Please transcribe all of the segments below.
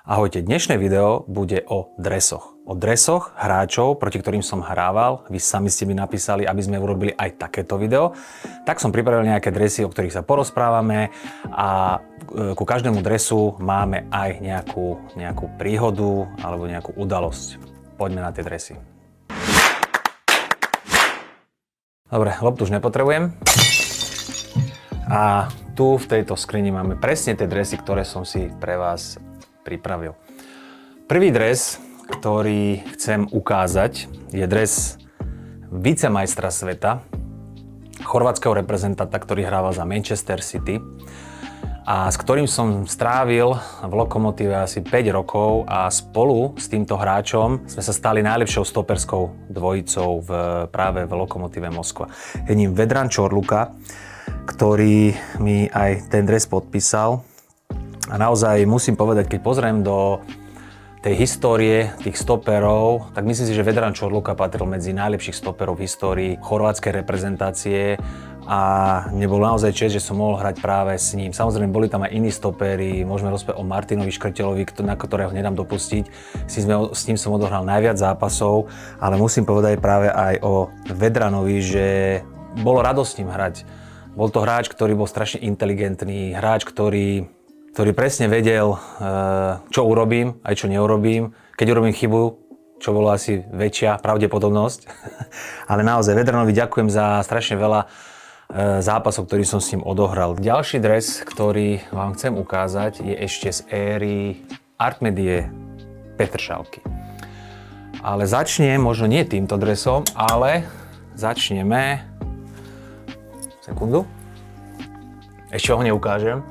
Ahojte, dnešné video bude o dresoch. O dresoch hráčov, proti ktorým som hrával. Vy sami ste mi napísali, aby sme urobili aj takéto video. Tak som pripravil nejaké dresy, o ktorých sa porozprávame a ku každému dresu máme aj nejakú príhodu alebo nejakú udalosť. Poďme na tie dresy. Dobre, loptu už nepotrebujem. A tu v tejto skrini máme presne tie dresy, ktoré som si pre vás pripravil. Prvý dres, ktorý chcem ukázať, je dres vicemajstra sveta, chorvátskeho reprezentanta, ktorý hrával za Manchester City a s ktorým som strávil v Lokomotíve asi 5 rokov a spolu s týmto hráčom sme sa stali najlepšou stoperskou dvojicou práve v Lokomotíve Moskva. Je ním Vedran Čorluka, ktorý mi aj ten dres podpísal. A naozaj musím povedať, keď pozriem do tej histórie tých stoperov, tak myslím si, že Vedran Čorluka patril medzi najlepších stoperov v histórii chorvátskej reprezentácie a nebol naozaj čest, že som mohol hrať práve s ním. Samozrejme, boli tam aj iní stoperi, môžeme rozprávať o Martinovi Škrtelovi, na ktorého nedám dopustiť. S ním som odohral najviac zápasov, ale musím povedať práve aj o Vedranovi, že bolo radosť s ním hrať. Bol to hráč, ktorý bol strašne inteligentný, hráč, ktorý presne vedel, čo urobím, aj čo neurobím. Keď urobím chybu, čo bolo asi väčšia pravdepodobnosť. Ale naozaj Vedranovi ďakujem za strašne veľa zápasov, ktorý som s ním odohral. Ďalší dres, ktorý vám chcem ukázať, je ešte z éry Artmedie Petršalky. Ale začnem, možno nie týmto dresom, ale začneme... Sekundu. Ešte ho neukážem.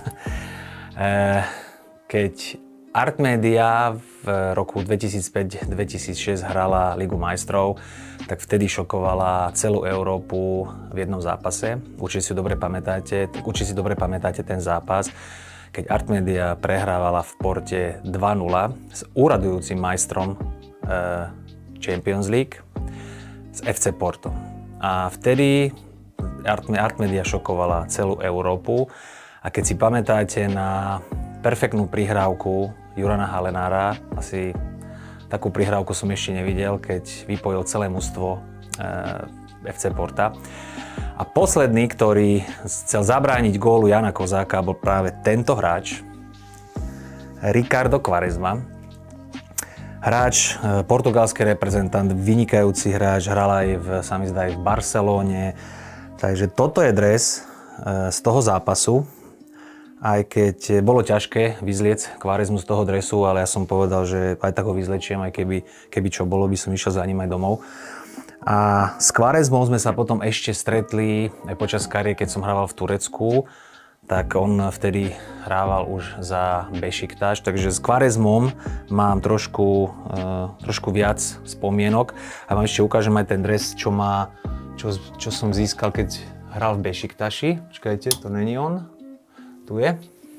Keď Artmedia v roku 2005-2006 hrala Ligu majstrov, tak vtedy šokovala celú Európu v jednom zápase. Určite si dobre pamätáte ten zápas, keď Artmedia prehrávala v Porte 2-0 s úradujúcim majstrom Champions League z FC Porto. A vtedy Artmedia šokovala celú Európu. A keď si pamätáte na perfektnú prihrávku Jurana Halenára, asi takú prihrávku som ešte nevidel, keď vypojil celé mužstvo FC Porta. A posledný, ktorý chcel zabrániť gólu Jana Kozáka, bol práve tento hráč, Ricardo Quaresma. Hráč, portugalský reprezentant, vynikajúci hráč, hral aj sa mi zdá, aj v Barcelóne. Takže toto je dres z toho zápasu. Aj keď bolo ťažké vyzliec Quaresmu z toho dresu, ale ja som povedal, že aj tak ho vyzlečiem, aj keby čo bolo, by som išiel za ním aj domov. A s Quaresmou sme sa potom ešte stretli aj počas kariéry, keď som hrával v Turecku, tak on vtedy hrával už za Bešiktaš, takže s Quaresmom mám trošku viac spomienok. A vám ešte ukážem aj ten dres, čo som získal, keď hral v Bešiktaši. Počkajte, to není on. Tu je.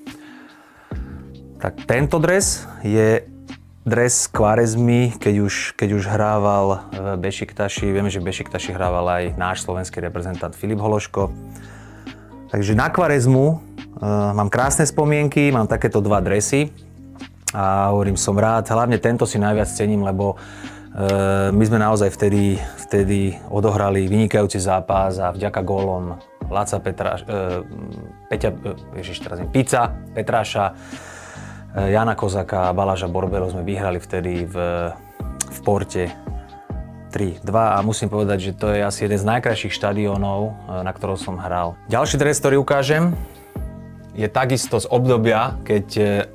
Tak tento dres je dres Quaresmy, keď už hrával v Bešiktaši. Vieme, že v Bešiktaši hrával aj náš slovenský reprezentant Filip Hološko. Takže na Quaresmu mám krásne spomienky, mám takéto dva dresy a hovorím, som rád. Hlavne tento si najviac cením, lebo my sme naozaj vtedy odohrali vynikajúci zápas a vďaka gólom Laca Pica, Petráša, Jana Kozáka a Baláža Borbero sme vyhrali vtedy v Porte 3-2 a musím povedať, že to je asi jeden z najkrajších štadiónov, na ktorom som hral. Ďalší dres, ktorý ukážem, je takisto z obdobia, keď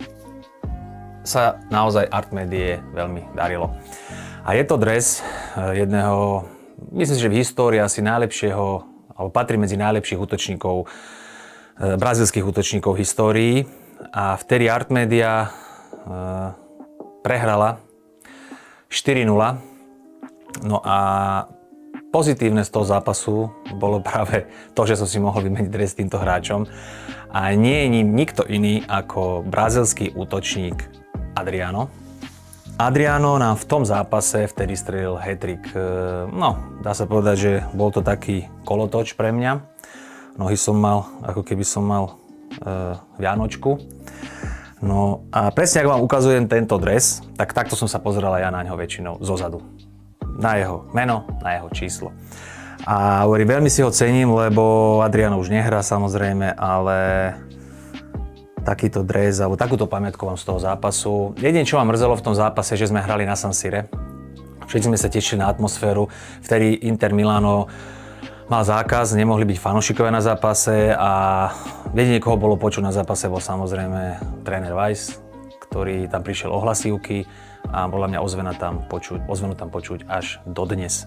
sa naozaj Artmedie veľmi darilo. A je to dres jedného, myslím si, že v histórii asi najlepšieho, alebo patrí medzi najlepších útočníkov, brazílskych útočníkov v histórii. A vtedy Artmedia prehrala 4-0. No a pozitívne z toho zápasu bolo práve to, že som si mohol vymeniť dres týmto hráčom. A nie je ním nikto iný ako brazílsky útočník Adriano. Adriano nám v tom zápase vtedy strelil hat-trick. No, dá sa povedať, že bol to taký kolotoč pre mňa. Nohy som mal, ako keby som mal Vianočku. No a presne ak vám ukazujem tento dres, tak takto som sa pozeral ja na ňo väčšinou zozadu. Na jeho meno, na jeho číslo. A veľmi si ho cením, lebo Adriano už nehrá samozrejme, ale takýto dres alebo takúto pamätku vám z toho zápasu. Jedine, čo ma mrzelo v tom zápase, že sme hrali na San Sire. Všetci sme sa tešili na atmosféru. Vtedy Inter Milano mal zákaz, nemohli byť fanúšikovia na zápase a jedine, koho bolo počuť na zápase, bol samozrejme tréner Weiss, ktorý tam prišiel o hlasívky a bola mňa ozvenu tam počuť až dodnes.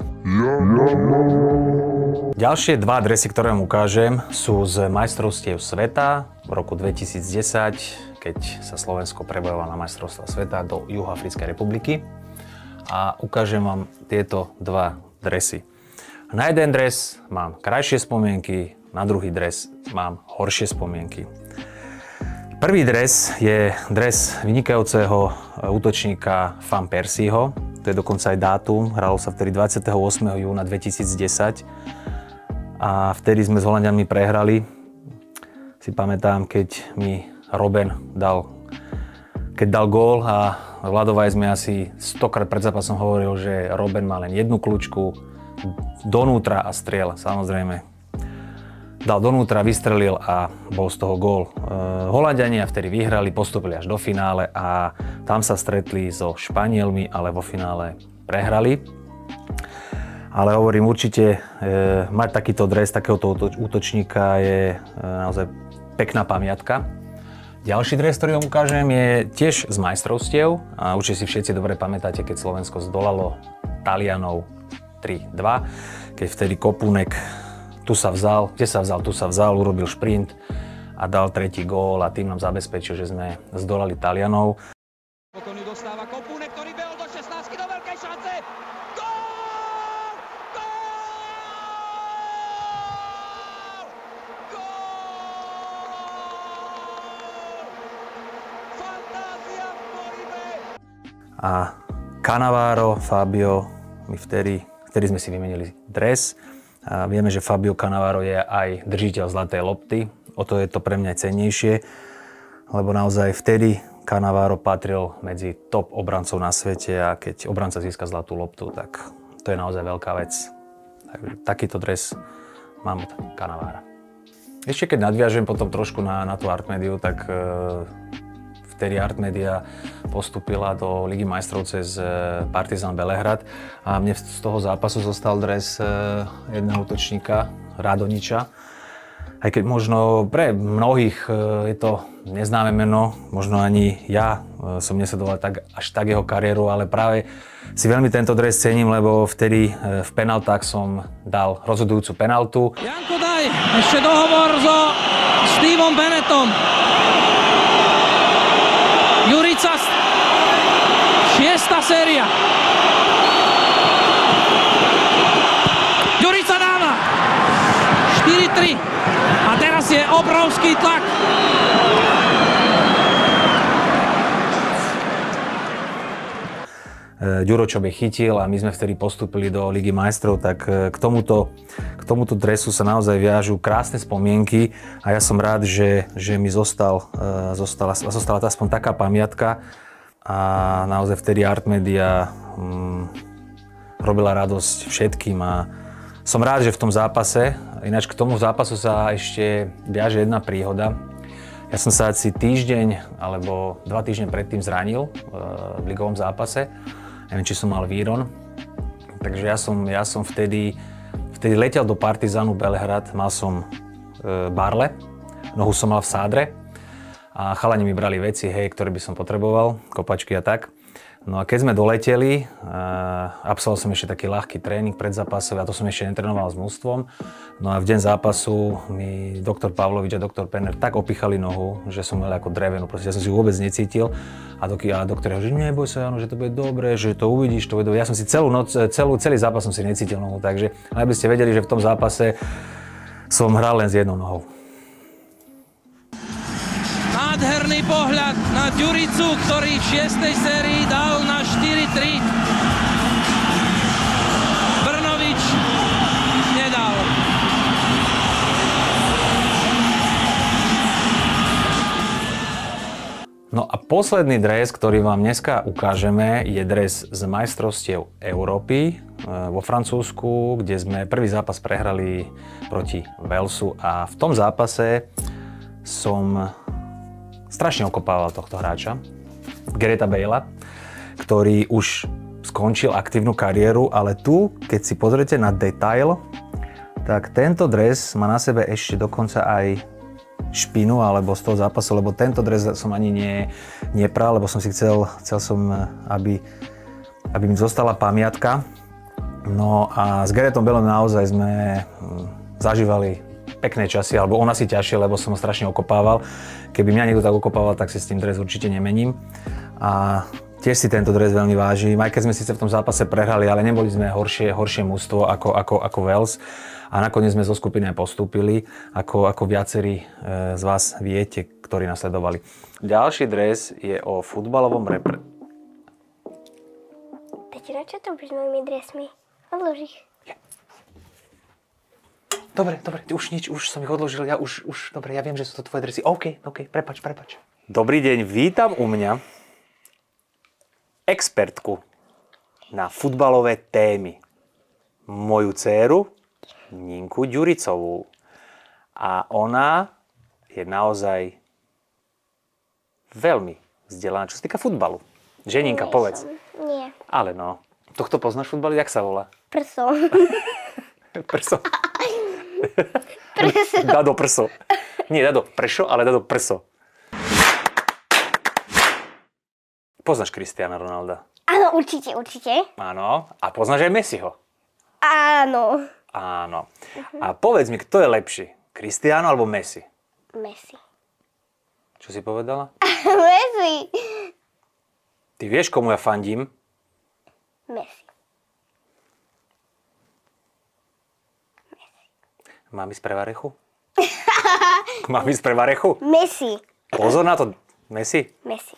Ďalšie dva dresy, ktoré vám ukážem, sú z majstrovstiev sveta v roku 2010, keď sa Slovensko prebojovalo na majstrovstvá sveta do Juhoafrickej republiky. A ukážem vám tieto dva dresy. Na jeden dres mám krajšie spomienky, na druhý dres mám horšie spomienky. Prvý dres je dres vynikajúceho útočníka Van Persieho. To je dokonca aj dátum, hralo sa vtedy 28. júna 2010. A vtedy sme s Holanďanmi prehrali. Si pamätám, keď mi Robben dal gól a Vlado Weiss mi asi 100-krát pred zápasom hovoril, že Robben má len jednu kľúčku donútra a striel. Samozrejme, dal donútra, vystrelil a bol z toho gól. Holanďania vtedy vyhrali, postúpili až do finále a tam sa stretli so Španielmi, ale vo finále prehrali. Ale hovorím, určite mať takýto dres, takéhoto útočníka je naozaj pekná pamiatka. Ďalší dres, ktorý vám ukážem, je tiež z majstrovstiev a určite si všetci dobre pamätáte, keď Slovensko zdolalo Talianov 3-2, keď vtedy Kopunek tu sa vzal, urobil šprint a dal tretí gól a tým nám zabezpečil, že sme zdolali Talianov. Pokojný dostáva Kopunek, ktorý behol do 16 do veľkej šance. A Cannavaro, Fabio, my vtedy sme si vymenili dres. A vieme, že Fabio Cannavaro je aj držiteľ zlatej lopty. O to je to pre mňa cennejšie, lebo naozaj vtedy Cannavaro patril medzi top obrancov na svete a keď obranca získa zlatú loptu, tak to je naozaj veľká vec. Takže takýto dres mám od Cannavara. Ešte keď nadviažem potom trošku na tú Artmediu, tak vtedy Artmedia postúpila do Ligy majstrov cez Partizan Belehrad a mne z toho zápasu zostal dres jedného útočníka, Radoniča. Aj keď možno pre mnohých je to neznáme meno, možno ani ja som nesledoval až tak jeho kariéru, ale práve si veľmi tento dres cením, lebo vtedy v penaltách som dal rozhodujúcu penaltu. Janko, daj ešte dohovor so Stevom Bennettom. Jurica, 6. séria. Jurica dáva 4-3 a teraz je obrovský tlak. Ďuročobe chytil a my sme vtedy postúpili do Ligy majstrov, tak k tomuto dresu sa naozaj viažú krásne spomienky a ja som rád, že mi zostala aspoň taká pamiatka a naozaj vtedy Artmedia robila radosť všetkým a som rád, že v tom zápase, ináč k tomu zápasu sa ešte viaže jedna príhoda. Ja som sa asi týždeň alebo 2 týždne predtým zranil v ligovom zápase. Neviem, či som mal víron. Takže ja som vtedy letel do Partizanu Belehrad, mal som barle, nohu som mal v sádre a chalani mi brali veci, ktoré by som potreboval, kopačky a tak. No a keď sme doleteli, absolvoval som ešte taký ľahký tréning predzápasový a to som ešte netrénoval s mužstvom. No a v deň zápasu mi doktor Pavlovič a doktor Penner tak opichali nohu, že som mal ako drevenú, proste ja som si vôbec necítil. A doktor hovorí, že neboj sa, Jano, že to bude dobre, že to uvidíš, to bude dobre. Ja som si celý zápas som si necítil nohu, takže aby ste vedeli, že v tom zápase som hral len s jednou nohou. Nádherný pohľad na Ďuricu, ktorý v 6. sérii dal na 4-3. Brnovič nedal. No a posledný dres, ktorý vám dneska ukážeme, je dres z majstrovstiev Európy vo Francúzsku, kde sme prvý zápas prehrali proti Walesu a v tom zápase som strašne okopával tohto hráča, Gareta Bale'a, ktorý už skončil aktívnu kariéru, ale tu, keď si pozriete na detail, tak tento dres má na sebe ešte dokonca aj špinu alebo z toho zápasu, lebo tento dres som ani nepral, lebo som si chcel som, aby mi zostala pamiatka. No a s Garetom Baleom naozaj sme zažívali pekné časy, alebo on asi ťažšie, lebo som ho strašne okopával. Keby mňa niekto tak okopával, tak si s tým dres určite nemením. A tiež si tento dres veľmi vážim, aj keď sme síce v tom zápase prehrali, ale neboli sme horšie mužstvo ako Wales. A nakoniec sme zo skupiny aj postúpili, ako viacerí z vás viete, ktorí nasledovali. Ďalší dres je o futbalovom repre. Tatino, čo to s mojimi dresmi? Odlož ich. Dobre, už nič, už som ich odložil, dobre, ja viem, že sú to tvoje dresy. OK, prepáč. Dobrý deň, vítam u mňa expertku na futbalové témy. Moju dcéru, Ninku Ďuricovú. A ona je naozaj veľmi vzdelaná, čo sa týka futbalu. Že, Ninka, povedz. Nie. Ale no. Tohto poznáš futbal? Jak sa volá? Prso. Prso. Dado prso. Nie Dado pršo, ale Dado prso. Poznáš Cristiana Ronalda? Áno, určite. Áno. A poznáš aj Messiho? Áno. Áno. A povedz mi, kto je lepší? Cristiano alebo Messi? Messi. Čo si povedala? Messi. Ty vieš, komu ja fandím? Messi. Mám ísť pre varechu? Mám ísť pre varechu? Messi. Pozor na to. Messi? Messi.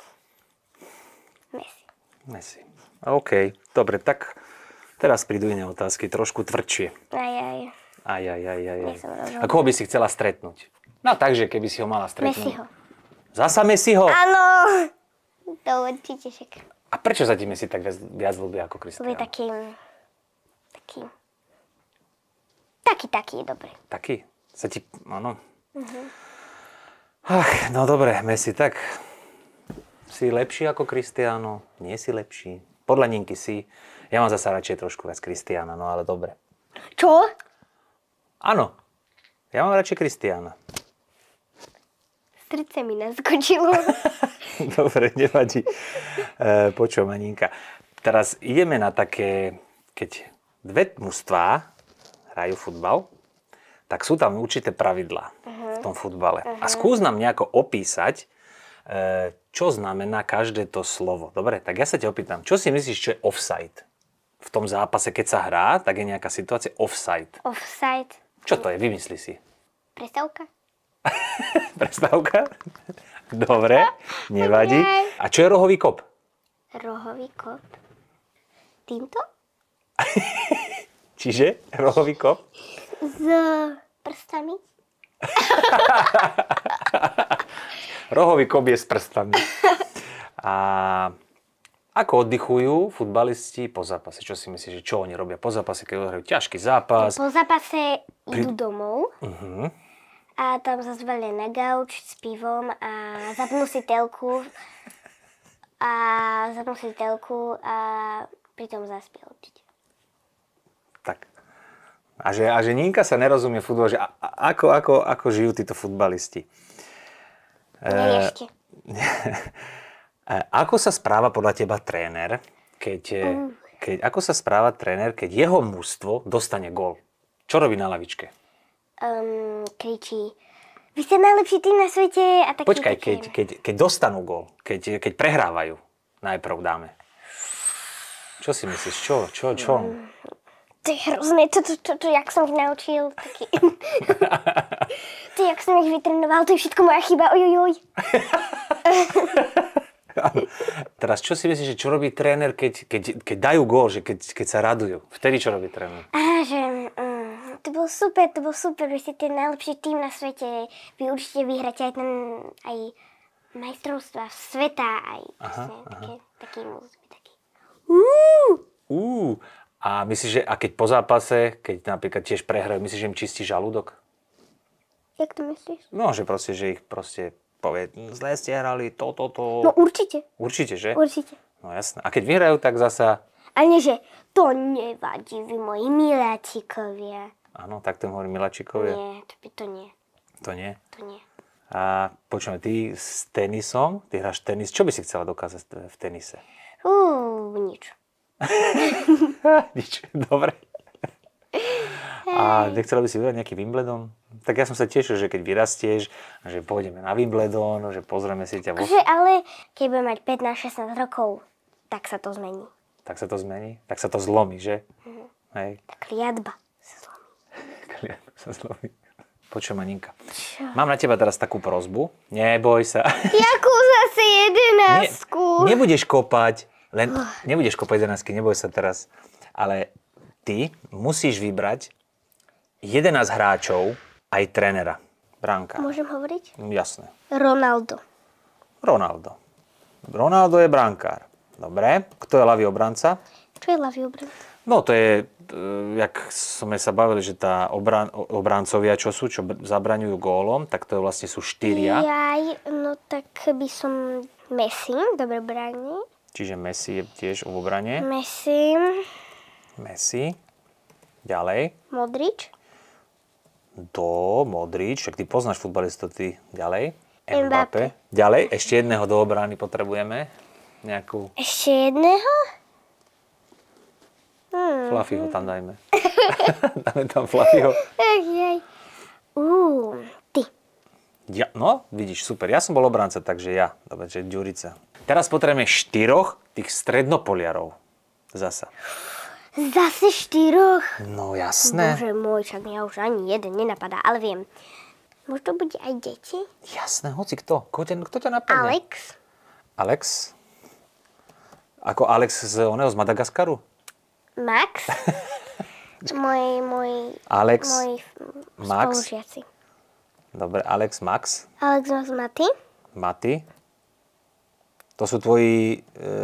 Messi. OK. Dobre, tak teraz prídu iné otázky, trošku tvrdšie. Aj. A koho by si chcela stretnúť? No takže, keby si ho mala stretnúť. Messiho. Zasa Messiho? Áno. To určite však. A prečo sa ti Messi tak viac ľúbi ako Cristiano? To je taký dobrý. Taký? Sa ti... Áno. Ach, no dobre, Messi, tak si lepší ako Cristiano? Nie si lepší? Podľa Ninky si. Ja mám zasa radšej trošku viac Cristiana, no ale dobre. Čo? Áno. Ja mám radšej Cristiana. Srdce mi naskočilo. Dobre, nevadí. Počujem, Aninka. Teraz ideme na také, keď dve mužstvá hrajú futbal, tak sú tam určité pravidlá v tom futbale. A skús nám nejako opísať, čo znamená každé to slovo. Dobre, tak ja sa ťa opýtam, čo si myslíš, čo je offside? V tom zápase, keď sa hrá, tak je nejaká situácia offside. Offside. Čo to je? Vymysli si. Prestávka? Prestávka? Dobre, nevadí. A čo je rohový kop? Rohový kop. Týmto? Čiže rohový kop? S prstami? Rohový kop je s prstami. A ako oddychujú futbalisti po zápase? Čo si myslíš, že čo oni robia po zápase, keď odhrajú ťažký zápas? Po zápase idú domov. Uh-huh. A tam sa zvalia na gauč s pivom a zapnú si telku. A pritom zaspia určite. Tak. A že Ninka sa nerozumie futbol, že ako žijú títo futbalisti? Ešte. Ako sa správa podľa teba tréner, ako sa správa tréner, keď jeho mužstvo dostane gól? Čo robí na lavičke? Kričí, vy ste najlepší tým na svete a taký. Počkaj, keď dostanú gól, keď prehrávajú, najprv dáme. Čo si myslíš? Čo? To je hrozné, to jak som ich naučil, taký. To jak som ich vytrénoval, to je všetko moja chyba, ojojoj. Teraz, čo si myslíš, že čo robí tréner, keď dajú gól, že keď sa radujú? Vtedy čo robí tréner? To bol super, vy ste ten najlepší tým na svete, vy určite vyhráte aj majstrovstvá sveta aj taký musí byť taký. A myslíš, že a keď po zápase, keď napríklad tiež prehrajú, myslíš, že im čistí žalúdok? Jak to myslíš? No, že ich povie, zle ste hrali, to. No určite. Určite, že? Určite. No jasné. A keď vyhrajú, tak zasa... A nie, že to nevadí, vy moji miláčikovia. Áno, tak to hovorí miláčikovia. Nie, to nie. To nie? To nie. A počujem, ty s tenisom, ty hráš tenis, čo by si chcela dokázať v tenise? Nič. Nič, dobre. A nechcela by si vyhrať nejaký Wimbledon? Tak ja som sa tešil, že keď vyrastieš, že pôjdeme na Wimbledon, že pozrieme si ťa Ale keď budem mať 15-16 rokov, tak sa to zmení. Tak sa to zmení? Tak sa to zlomí, že? Hej. Tak kliatba sa zlomí. Kliatba sa zlomí. Počujem, Aninka. Mám na teba teraz takú prosbu. Neboj sa. Jakú zase 11? Nebudeš kopať. Nebudeš kopať 11, neboj sa teraz. Ale ty musíš vybrať 11 hráčov aj trénera. Bránka. Môžem hovoriť? Jasné. Ronaldo je brankár. Dobre. Kto je ľavý obranca? Čo je ľavý obranca? No to je, jak sme sa bavili, že tá obrancovia, čo zabraňujú gólom, tak to vlastne sú 4. No tak by som Messi, dobre bráni. Čiže Messi je tiež v obrane. Messi. Ďalej. Modrič. Modrič, však ty poznáš futbalistov, ty. Ďalej. Mbappé. Ďalej, ešte jedného do obrany potrebujeme. Nejakú... Ešte jedného? Fluffyho tam dajme. Dáme tam Fluffyho. Ty. Ja, no, vidíš, super. Ja som bol obranca, takže ja. Dobre, že Ďurica. Teraz potrebujeme 4 tých strednopoliarov. Zasa. Zase 4? No jasné. Bože môj, čak mňa už ani jeden nenapadá, ale viem. Možno bude aj deti? Jasné, hoci kto. Kto ťa napadne? Alex? Ako Alex z Madagaskaru? Max? Môj Alex, Max. spolužiaci. Dobre, Alex, Max. Alex, Maty. Maty. To sú tvoji...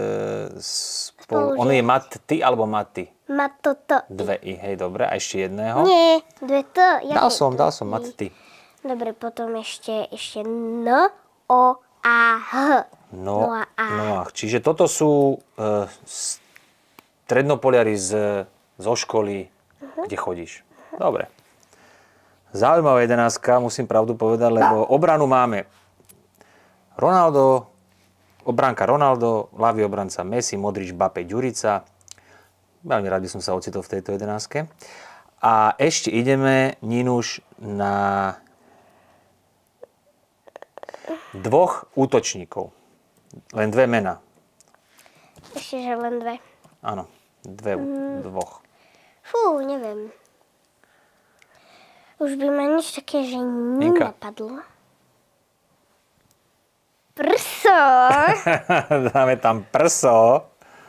On je Maty alebo Maty? Matoto. 2 i, hej, dobre. A ešte jedného? Nie, 2 t. Dal som Maty. Dobre, potom ešte N, O, A, H. Noah. Čiže toto sú strednopoliari zo školy, kde chodíš. Dobre. Zaujímavá 11, musím pravdu povedať, lebo obranu máme obránka Ronaldo, ľavý obranca Messi, Modrič, Mbappé, Ďurica. Veľmi rád by som sa ocitol v tejto 11. A ešte ideme, Ninuš, na 2 útočníkov. Len 2 mená. Ešte, že len 2. Áno, 2. Neviem. Už by ma nič také, že nenapadlo. Prso. Dáme tam prso.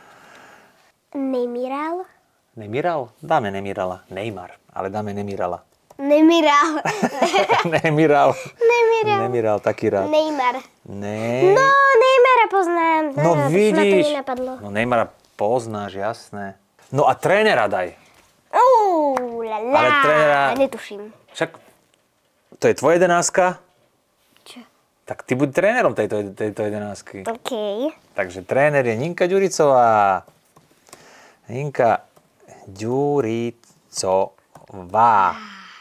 Nemiral? Dáme Nemirala. Neymar, ale dáme Nemirala. Nemiral, taký rád. Neymar. Ne. No, Neymara poznám. No vidíš. To nenapadlo. No Neymara poznáš, jasné. No a trénera daj. Ale trénera... Netuším. Však to je tvoja 11? Čo? Tak ty buď trénerom tejto 11. OK. Takže tréner je Ninka Ďuricová. Ninka Ďuricová.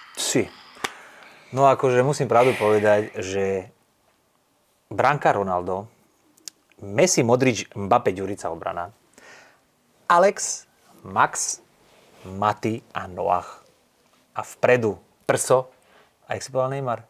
No akože musím pravdu povedať, že brankár Ronaldo, Messi, Modrič, Mbappé, Ďurica obrana, Alex, Max, Maty a Noah. A vpredu prso. A jak si povedal Neymar?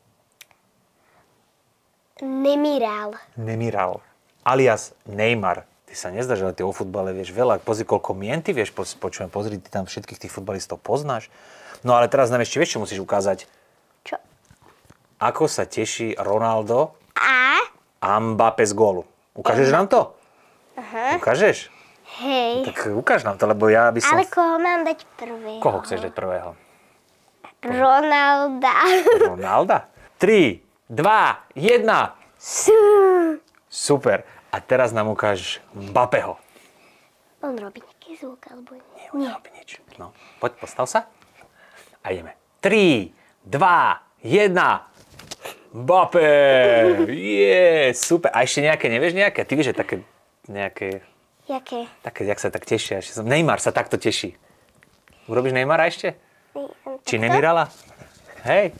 Nemiral. Alias Neymar. Ty sa nezdáš, ale ty o futbale vieš veľa. Pozri, koľko mien ty vieš. Pozri, ty tam všetkých tých futbalistov poznáš. No ale teraz nám ešte vieš, čo musíš ukázať. Čo? Ako sa teší Ronaldo a Mbappé z gólu. Ukážeš nám to? Aha. Ukážeš? Hej. Tak ukáž nám to, lebo ja by som... Ale koho mám dať prvého? Koho chceš dať prvého? Ronalda. 3, 2, 1. Super. A teraz nám ukáž Mbappého. On robí nejaký zvuk, alebo nie? Nie, on nerobí nič. No, poď, postav sa. A ideme. 3, 2, 1. Mbappé! Super. A ešte nejaké, nevieš nejaké? Ty vieš, že také nejaké... Jaké? Také, jak sa tak tešia. Neymar sa takto teší. Urobíš Neymara ešte? Či Nemirala? Hej.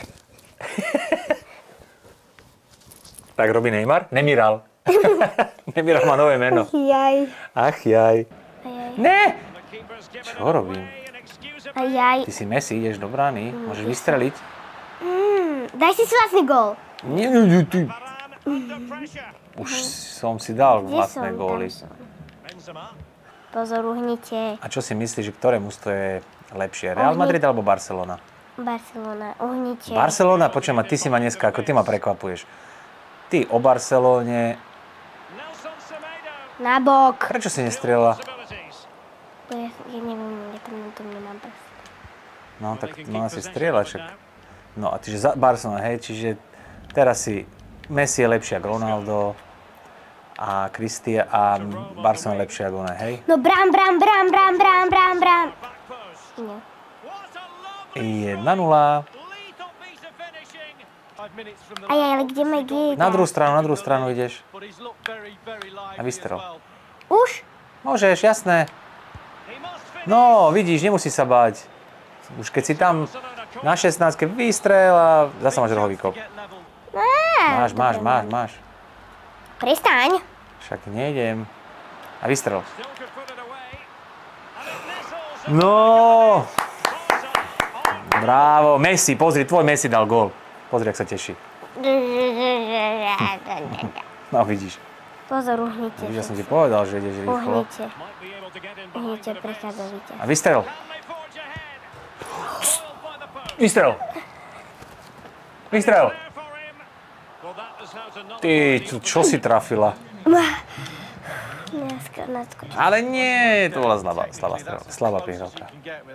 Tak robí Neymar? Nemiral. Nemiral má nové meno. Jaj. Ach jaj. Ne! Čo robím? Jaj. Ty si Messi, ideš do brány. Môžeš vystreliť. Daj si vlastný gól. Nie, ty. Už som si dal vlastné góly. Pozor, uhnite. A čo si myslíš, že ktoré mužstvo je lepšie? Real Madrid alebo Barcelona? Barcelona, uhnite. Barcelona, počujem, a ty si ma dneska, ako ty ma prekvapuješ. Ty o Barcelone. Na bok. Prečo si nestrieľala? Ja neviem, ja tam na tom nemám prst. No, tak mala si strieľať však. No a čiže za Barcelona, hej, čiže teraz si Messi je lepšie ako Ronaldo a Cristiano a Barcelona je lepšie ako ona, hej? No brám. Nie. 1-0. Ale kde má G? Na druhú stranu ideš. A vystrel. Už? Môžeš, jasné. No, vidíš, nemusí sa báť. Už keď si tam na 16 vystrel a zase máš rohový kop. Máš. Pristaň. Však nejdem. A vystrel. No! Bravo, Messi, pozri, tvoj Messi dal gól. Pozri, jak sa teší. No, vidíš. Pozor, uhnite. Vidíš, ja som ti povedal, že ideš rýchlo. Uhnite, prechádzajte. A vystrel. Vystrel. Ty, čo si trafila? Nadskočil. Ale nie, to bola slabá prihrávka.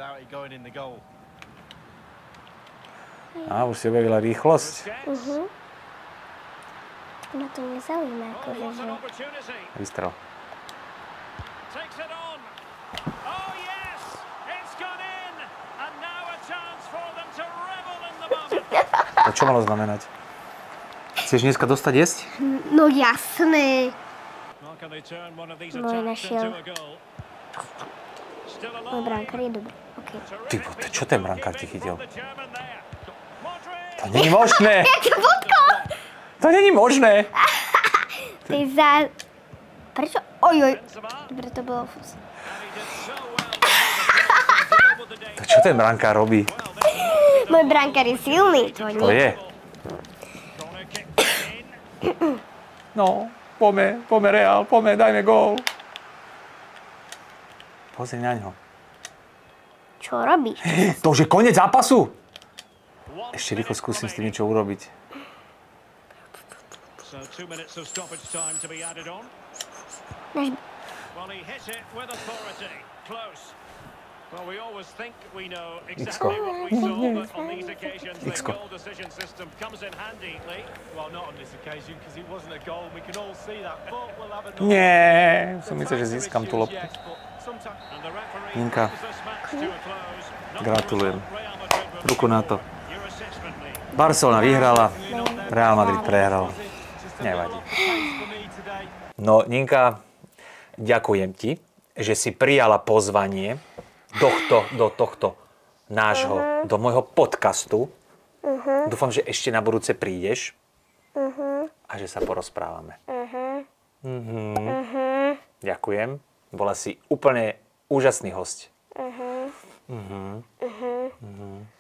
Už si objavila rýchlosť. Ma to nezaujíma, akože, že... Vystrel. To čo malo znamenať? Chceš dneska dostať jesť? No jasné. No našiel. Môj brankár je dobrý. Okay. Ty, čo ten brankár ti chytil? To není možné! To není možné! Ty za... Prečo? Ojoj. Dobre, to bolo fus. To čo ten brankár robí? Môj brankár je silný, to nie. To je. No, poďme Real, dajme gól. Pozri na ňo. Čo robíš? To už je koniec zápasu. Ešte rýchlo skúsim s tým niečo urobiť. X-ko. X-ko. Nie, som myslel, že získam tú loptu. Ninka, gratulujem. Ruku na to. Barcelona vyhrala, Real Madrid prehral. Nevadí. No, Ninka, ďakujem ti, že si prijala pozvanie do tohto nášho, do môjho podcastu. Dúfam, že ešte na budúce prídeš a že sa porozprávame. Ďakujem. Bola si úplne úžasný hosť.